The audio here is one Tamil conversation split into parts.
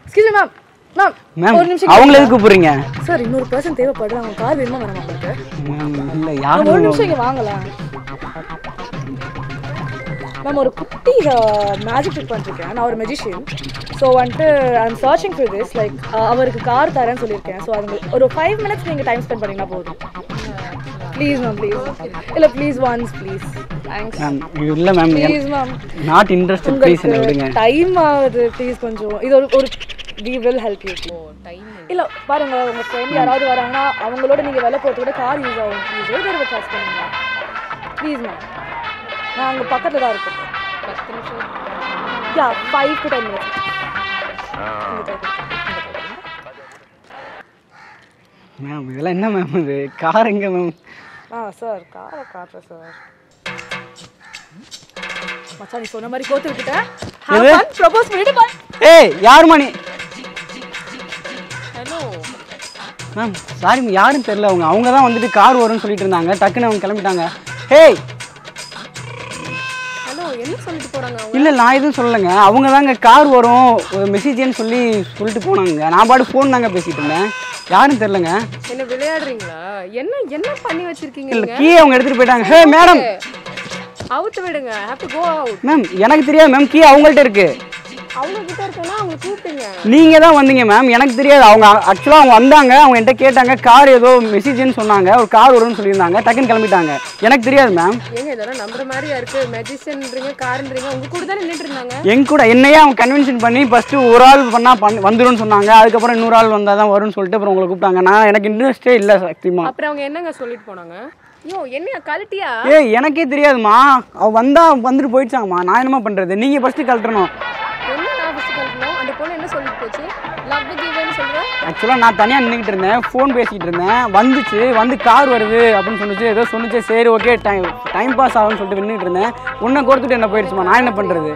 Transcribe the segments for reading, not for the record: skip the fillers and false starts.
எக்ஸ்கியூஸ் மீ மேம் மேம் அவங்கள எதுக்கு கூப்பிடுறீங்க சார் இன்னொரு பர்சன் தேவைப்படுது அவங்க கார் வேணுமா வேணாமா உங்களுக்கு மேம் இல்ல யாரும் ஒரு நிமிஷம் இங்க வாங்கலாம் மேம் ஒரு குட்டி மேஜிக் ட்ரிக் பண்ணிருக்கேன் நான் ஒரு மெஜிஷியன் ஸோ வந்துட்டு I am searching for this like அவருக்கு கார் தரேன்னு சொல்லியிருக்கேன் ஸோ அது ஒரு 5 minutes நீங்கள் டைம் ஸ்பெண்ட் பண்ணிங்கன்னா போதும் ப்ளீஸ் மேம் ப்ளீஸ் இல்லை please once please thanks ma'am இல்ல ma'am please ma'am not interested please என்ன விடுங்க டைம் ஆகுது ப்ளீஸ் கொஞ்சம் இது ஒரு we will help you time இல்ல பாருங்க உங்க ஃப்ரெண்ட் யாராவது வராங்கன்னா அவங்களோட நீங்க வெளிய போறது கூட கார் யூஸ் ஆகும் ப்ளீஸ் ஒரு சார்ஜ் பண்ணுங்க ப்ளீஸ் மேம் நான் அங்க பக்கத்துல தான் இருக்கேன் 10 நிமிஷம் யா 5 to 10 minutes மேம் இதெல்லாம் என்ன மேம் இது கார் எங்க மேம் சார் காரை காட்டுறேன் சார் மச்சான் நீ சொன்ன மாதிரி கோத்து விட்டுட்டேன் ஹேவ் ஃபன் ப்ரோபோஸ் பண்ணிட்டு பை ஏய் யாருமா நீ ஹலோ மேம் சாரி யாருன்னு தெரியல அவங்க தான் வந்துட்டு கார் வரும்னு சொல்லிட்டு இருந்தாங்க டக்குன்னு அவங்க கிளம்பிட்டாங்க ஹேய் ஹலோ என்ன சொல்லிட்டு போறாங்க அவங்க இல்ல நான் எதுவும் சொல்லலைங்க அவங்க தாங்க கார் வரும் ஒரு மெசேஜ்னு சொல்லிட்டு போனாங்க நான் பாட்டு ஃபோன் தாங்க பேசிட்டு இருந்தேன் யாருன்னு தெரியலங்க என்ன விளையாடுறீங்களா என்ன பண்ணி வச்சிருக்கீங்க இல்ல கீ அவங்க எடுத்துட்டு போயிட்டாங்க ஹே மேடம் அவுட் விடுங்க have to go out ma'am எனக்கு தெரியாது மேம் கீ அவங்கள்ட்ட இருக்கு அவங்க கிட்ட இருக்கனா அவங்க கூப்பிடுங்க நீங்க தான் வந்தீங்க மேம் எனக்கு தெரியாது அவங்க ஆக்சுவலா அவங்க வந்தாங்க அவங்க என்கிட்ட கேட்டாங்க கார் ஏதோ மெசேஜ்னு சொன்னாங்க ஒரு கார் வரும்னு சொல்லியிருந்தாங்க டக்குன்னு கிளம்பிட்டாங்க எனக்கு தெரியாது மேம் ஏங்க இதெல்லாம் நம்புற மாதிரியா இருக்கு மெஜிஷியன்ன்றீங்க கார்ன்றீங்க உங்க கூட தான் நின்னுட்டு இருந்தாங்க எங்க கூட என்னையே அவங்க கன்வின்ஷன் பண்ணி ஃபர்ஸ்ட் ஒரு ஆள் பண்ணா வந்துரும்னு சொன்னாங்க அதுக்கப்புறம் இன்னொரு ஆள் வந்தா தான் வரும்னு சொல்லிட்டு அப்புறம் உங்களை கூப்பிட்டாங்க நான் எனக்கு இன்ட்ரெஸ்டே இல்ல சத்தியமா அப்புறம் அவங்க என்னங்க சொல்லிட்டு போனாங்க யோ என்ன கழட்டியா ஏய் எனக்கே தெரியாதுமா அவ வந்தா வந்துட்டு போயிடுச்சாங்கம்மா நான் என்னமா பண்றது நீங்க ஃபர்ஸ்ட் கழட்டணும் என்ன நான் ஃபர்ஸ்ட் கழட்டணும் அந்த பொண்ணு என்ன சொல்லிட்டு போச்சு லவ் கிவ்னு சொல்ற ஆக்சுவலா நான் தனியா நின்னுட்டு இருந்தேன் ஃபோன் பேசிட்டு இருந்தேன் வந்து கார் வருது அப்படின்னு சொன்னுச்சு ஏதோ சொன்னுச்சு சரி ஓகே டைம் பாஸ் ஆகும்னு சொல்லிட்டு நின்னுட்டு இருந்தேன் உன்னை கொடுத்துட்டு என்ன போயிடுச்சுமா நான் என்ன பண்றது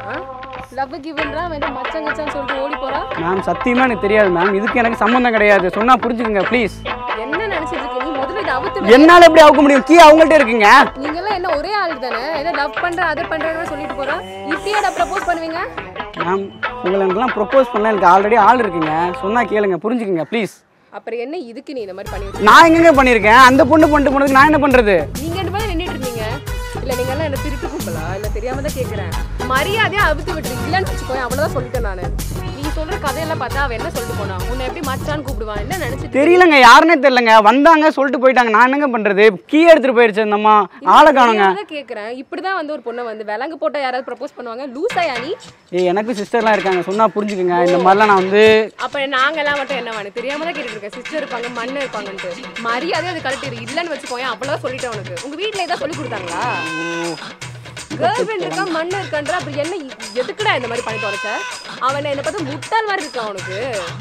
லவ் கிவ்ன்றா வந்து மச்சங்கச்சான்னு சொல்லிட்டு ஓடி போறா மேம் சத்தியமா எனக்கு தெரியாது மேம் இதுக்கு எனக்கு சம்பந்தம் கிடையாது சொன்னா புரிஞ்சுக்கங்க ப்ளீஸ் என்ன நினைச்சிட்டு இருக்கீங்க நீ முதல்ல இத அவுத்து என்னால எப்படி அவுக்க முடியும் கீ அவங்கள்ட்ட இருக்குங்க நீங்க எல்லாம் என்ன ஒரே ஆள் தானே என்ன லவ் பண்ற அது பண்றேன்னு சொல்லிட்டு போறா இப்படியே ப்ரோபோஸ் பண்ணுவீங்க மேம் உங்களுக்கெல்லாம் ப்ரொபோஸ் பண்ண எனக்கு ஆல்ரெடி ஆள் இருக்குங்க சொன்னா கேளுங்க புரிஞ்சுக்கங்க ப்ளீஸ் அப்புறம் என்ன இதுக்கு நீ இந்த மாதிரி பண்ணி நான் எங்கங்க பண்ணிருக்கேன் அந்த பொண்ணு பண்ணிட்டு போனதுக்கு நான் என்ன பண்றது நீங்க ரெண்டு பேரும் நின்னுட்டு இருந்தீங்க இல்ல நீங்க எல்லாம் என்ன திருட்டு கும்பலா இல்ல தெரியாம தான் கேக்குறேன் மரியாதையா அவுத்து விட்டுறீங்க இல்லன்னு வச்சுக்கோங்க அவ்வளவுதான் சொல்லிட்டேன் நானு நீ சொல்ற கதையெல்லாம் பார்த்தா அவ என்ன சொல்லிட்டு போனா உன்னை எப்படி மச்சான்னு கூப்பிடுவான் என்ன நினைச்சிட்டு தெரியலங்க யாருன்னே தெரியலங்க வந்தாங்க சொல்லிட்டு போயிட்டாங்க நான் என்னங்க பண்றது கீ எடுத்துட்டு போயிருச்சு அந்த அம்மா ஆளை காணுங்க கேக்குறேன் இப்படிதான் வந்து ஒரு பொண்ணை வந்து விலங்கு போட்டா யாராவது ப்ரோபோஸ் பண்ணுவாங்க லூசாயா நீ ஏய் எனக்கு சிஸ்டர்லாம் இருக்காங்க சொன்னா புரிஞ்சுக்கங்க இந்த மாதிரிலாம் நான் வந்து அப்ப நாங்க எல்லாம் மட்டும் என்ன வேணும் தெரியாம தான் கேட்டுட்டு இருக்கேன் சிஸ்டர் இருப்பாங்க மண்ணு இருப்பாங்கன்ட்டு மரியாதையா அது கழட்டிடு இல்லன்னு வச்சுக்கோங்க அவ்வளவுதான் சொல்லிட்டேன் உனக்கு உங்க வீட்டுல ஏதாவது சொல்லி கொடுத்தாங்களா கேர்ள் ஃப்ரெண்ட் இருக்கா மண்ணு இருக்கான்ற அப்படி என்ன எதுக்குடா இந்த மாதிரி பண்ணி தொலைச்ச அவனை என்ன பார்த்து முட்டாள் மாதிரி இருக்கான் அவனுக்கு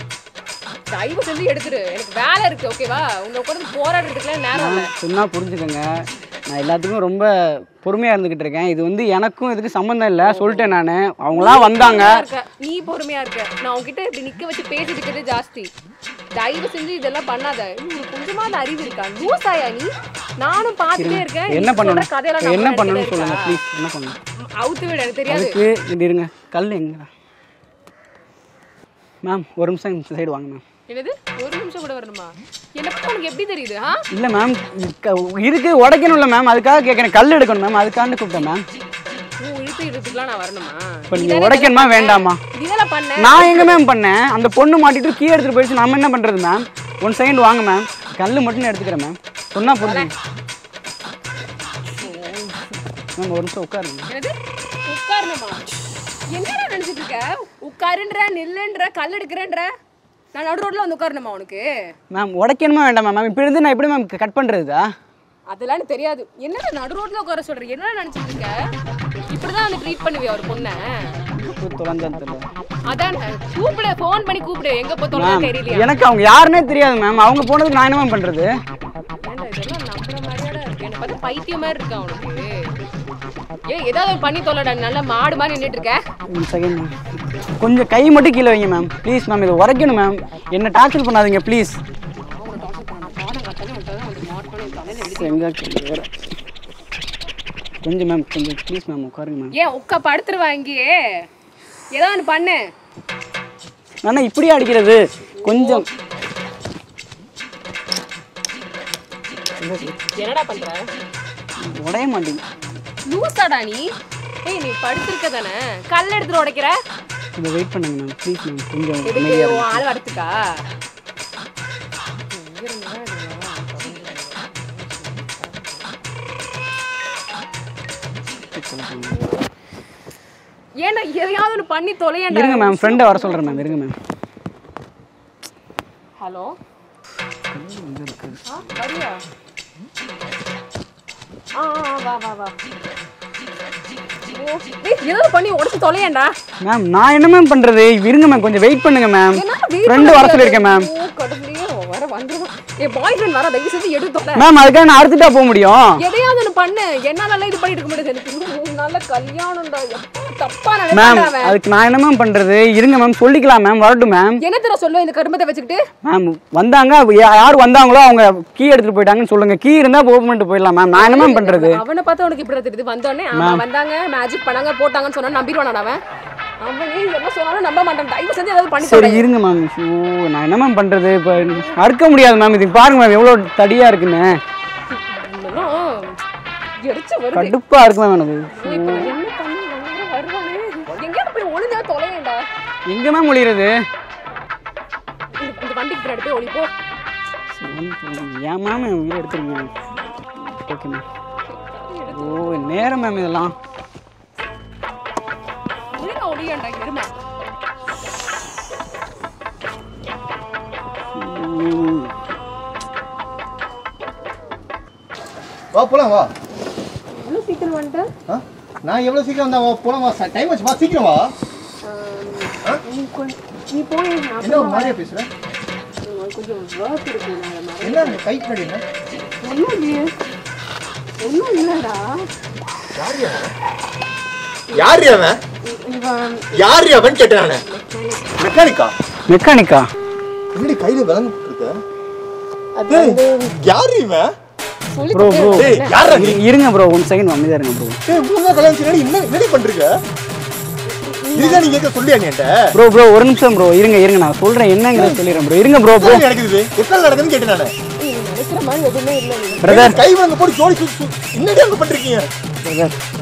தயவு செஞ்சு எடுத்துரு எனக்கு வேலை இருக்கு ஓகேவா உங்க உட்காந்து போராடுறதுக்குலாம் நேரம் இல்லை சொன்னா புரிஞ்சுக்கங்க நான் எல்லாத்துக்கும் ரொம்ப பொறுமையா இருந்துகிட்டு இருக்கேன் இது வந்து எனக்கும் இதுக்கு சம்பந்தம் இல்லை சொல்லிட்டேன் நான் அவங்களாம் வந்தாங்க நீ பொறுமையா இருக்க நான் உங்ககிட்ட இப்படி நிக்க வச்சு பேசிட்டு இருக்கிறது ஜாஸ்தி தயவு செஞ்சு இதெல்லாம் பண்ணாத உங்களுக்கு கொஞ்சமாவது அறிவு இருக்கா லூசாயா நீ நானும் பார்த்துட்டே இருக்கேன் என்ன பண்ணணும் என்ன பண்ணணும்னு சொல்லுங்க ப்ளீஸ் என்ன பண்ணணும் அவுத்து விட எனக்கு தெரியாது இது இருங்க கல் எங்க மேம் ஒரு நிமிஷம் இந்த சைடு வாங்க மேம் என்னது ஒரு நிமிஷம் கூட வரணுமா என்ன பத்தி உனக்கு எப்படி தெரியுது இல்ல மேம் இருக்கு உடைக்கணும்ல மேம் அதுக்காக கேட்கறேன் கல் எடுக்கணும் மேம் அதுக்காக கூப்பிட்டேன் மேம் இழுத்துலாம் நான் வரணுமா இப்போ நீங்க உடைக்கணுமா வேண்டாமா இதெல்லாம் பண்ண நான் எங்க மேம் பண்ணேன் அந்த பொண்ணு மாட்டிட்டு கீ எடுத்துட்டு போயிடுச்சு நம்ம என்ன பண்றது மேம் ஒன் செகண்ட் வாங்க மேம் கல் மட்டும் எடுத்துக்கிறேன் மேம் சொன்னா புரியுது மேம் ஒரு நிமிஷம் உட்காருங்க என்னது உட்காரணுமா என்னடா நினைச்சிட்டு இருக்க உட்காருன்ற நில்லுன்ற கல் எடுக்கிறேன்ற நான் நடு ரோட்ல வந்து உட்காரணுமா உனக்கு மேம் உடைக்கணுமா வேண்டாமா மேம் இப்போ இருந்து நான் எப்படி மேம் கட் பண்றதா அதெல்லாம் எனக்கு தெரியாது என்னடா நடு ரோட்ல உட்கார சொல்ற என்ன நினைச்சிட்டு இருக்க இப்படிதான் வந்து ட்ரீட் பண்ணுவியா ஒரு பொண்ணை அதான் கூப்பிடு ஃபோன் பண்ணி கூப்பிடு எங்க போ தொலைஞ்சா தெரியலையா எனக்கு அவங்க யாருன்னே தெரியாது மேம் அவங்க போனதுக்கு நான் என்ன பண்றது ஏன்டா இதெல்லாம் நம்புற மாதிரியாடா இருக்கு என்ன பார்த்தா பைத்தியம் மாதிரி இருக்கா உனக்கு ஏய் ஏதாவது பண்ணி தொலைடா நல்ல மாடு மாதிரி நின்னுட்டு இருக்க ஒரு செகண்ட் மேம் கொஞ்சம் கை மட்டும் கீழே வைங்க மேம் ப்ளீஸ் மேம் இதை உரைக்கணும் மேம் என்ன டார்ச்சர் பண்ணாதீங்க ப்ளீஸ் கொஞ்சம் மேம் கொஞ்சம் ப்ளீஸ் மேம் உட்காருங்க மேம் ஏன் உட்கா படுத்துருவா இங்கேயே ஏதோ ஒன்று பண்ணு அண்ணா இப்படியே அடிக்கிறது கொஞ்சம். என்னடா பண்ற? உடைய மாட்டேங்க. லூசாடா நீ? ஏய் நீ படுத்திருக்க தானே, கல்ல எடுத்து உடைக்கிற. கொஞ்சம் வெயிட் பண்ணுங்க மேம் ப்ளீஸ் மேம். கொஞ்சம் எதுக்கு ஆள் வரதுக்கா? ஏன்னா எதையாவது ஒன்று பண்ணி தொலையண்டா. இருங்க மேம், ஃப்ரெண்டை வர சொல்கிறேன் மேம். இருங்க மேம். ஹலோ வரியா? வா வா வா. ஏதாவது பண்ணி உடச்சு தொலையண்டா. மேம் நான் என்ன மேம் பண்ணுறது? இருங்க மேம் கொஞ்சம் வெயிட் பண்ணுங்க மேம். ஃப்ரெண்டு வர சொல்லியிருக்கேன் மேம். வர வந்துருவான். என் பாய் ஃப்ரெண்ட் வர, தயவு செஞ்சு எடுத்து தொலை மேம். அதுக்காக நான் அறுத்துட்டா போக முடியும்? எதையாவது ஒன்று பண்ணு. என்னால இது பண்ணிட்டு இருக்க முடியாது. எனக்கு இன்னும் 3 நாள்ல கல்யாணம்டா. தப்பா மேம் நினைக்கிறேன். அதுக்கு நான் என்ன மேம் பண்றது? இருங்க மேம் சொல்லிக்கலாம் மேம். வரட்டும் மேம். என்ன தர சொல்லுவேன் இந்த கருமத்தை வச்சுக்கிட்டு? மேம் வந்தாங்க, யார் வந்தாங்களோ அவங்க கீ எடுத்துட்டு போயிட்டாங்கன்னு சொல்லுங்க. கீ இருந்தா ஓபன் பண்ணிட்டு போயிடலாம் மேம். நான் என்ன மேம் பண்றது? அவனை பார்த்தா உனக்கு இப்படி தெரியுது? வந்தோடனே ஆமா வந்தாங்க, மேஜிக் பண்ணாங்க, போட்டாங்கன்னு சொன்னா நம்பிடுவானா அவன்? அவனே என்ன சொன்னாலும் நம்ப மாட்டான். தயவு செஞ்சு ஏதாவது பண்ணி சரி இருங்க மேம். நான் என்ன மேம் பண்றது? இப்போ அறுக்க முடியாது மேம். இது பாருங்க மேம் எவ்வளவு தடியா இருக்குன்னு. கடுப்பா இருக்கு மேம் எனக்கு. எங்க மேம் ஒளிறது? இந்த வண்டிக்கு பின்னாடி போய் ஒளிப்போ. ஏன் மேம் உயிரை எடுத்துருங்க. Okay ma'am. ஓ நேரம் மேம் இதெல்லாம். ஒளியண்டா இருமா. வா போலாம் வா. இவ்வளவு சீக்கிரம் வந்துட்ட? நான் எவ்வளவு சீக்கிரம் வந்தா வா போலாம் வா. டைம் ஆச்சு வா சீக்கிரம் வா. நீ போய் என்ன ஒரு மாதிரியா பேசுற? கொஞ்சம் வர்க் இருக்கு. என்ன கை பண்ணி என்ன? ஒன்றும் இல்லடா. யார் அவன்? யார் அவன் கேட்டேன் நானு. மெக்கானிக்கா? எப்படி கையில விளங்கிட்டு இருக்க? யார் இவன்? ப்ரோ இருங்க ப்ரோ, 1 செகண்ட் அமைதியா இருங்க ப்ரோ. புதுசா கல்யாணம் செய்யணும் என்ன பண்றீங்க? இதுதான் நீங்க கேட்க சொல்லியா என்கிட்ட? ப்ரோ ஒரு நிமிஷம் ப்ரோ. இருங்க நான் சொல்றேன் என்னங்கறத சொல்லிறேன் ப்ரோ. இருங்க ப்ரோ. நடக்குது எத்தனை நடக்குதுன்னு கேட்டேன் நானு. நினைக்கிற மாதிரி எதுவுமே இல்லை. பிரதர் கை வாங்க போய் ஜோடி என்னடி அங்க பண்றீங்க? பிரதர்